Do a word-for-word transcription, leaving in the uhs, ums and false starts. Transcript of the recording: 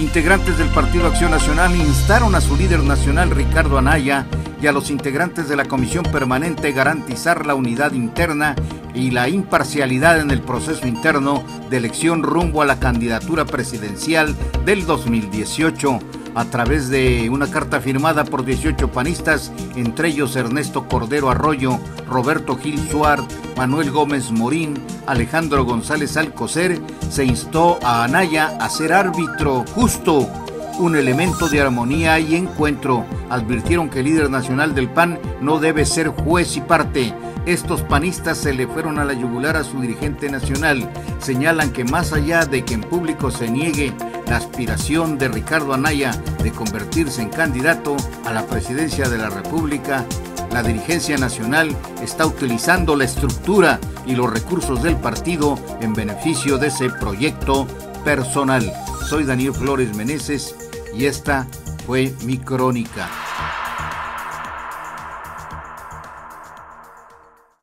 Integrantes del Partido Acción Nacional instaron a su líder nacional Ricardo Anaya y a los integrantes de la Comisión Permanente garantizar la unidad interna y la imparcialidad en el proceso interno de elección rumbo a la candidatura presidencial del dos mil dieciocho. A través de una carta firmada por dieciocho panistas, entre ellos Ernesto Cordero Arroyo, Roberto Gil Suárez, Manuel Gómez Morín, Alejandro González Alcocer, se instó a Anaya a ser árbitro justo, un elemento de armonía y encuentro. Advirtieron que el líder nacional del P A N no debe ser juez y parte. Estos panistas se le fueron a la yugular a su dirigente nacional. Señalan que más allá de que en público se niegue la aspiración de Ricardo Anaya de convertirse en candidato a la presidencia de la República, la dirigencia nacional está utilizando la estructura y los recursos del partido en beneficio de ese proyecto personal. Soy Daniel Flores Meneses y esta fue mi crónica.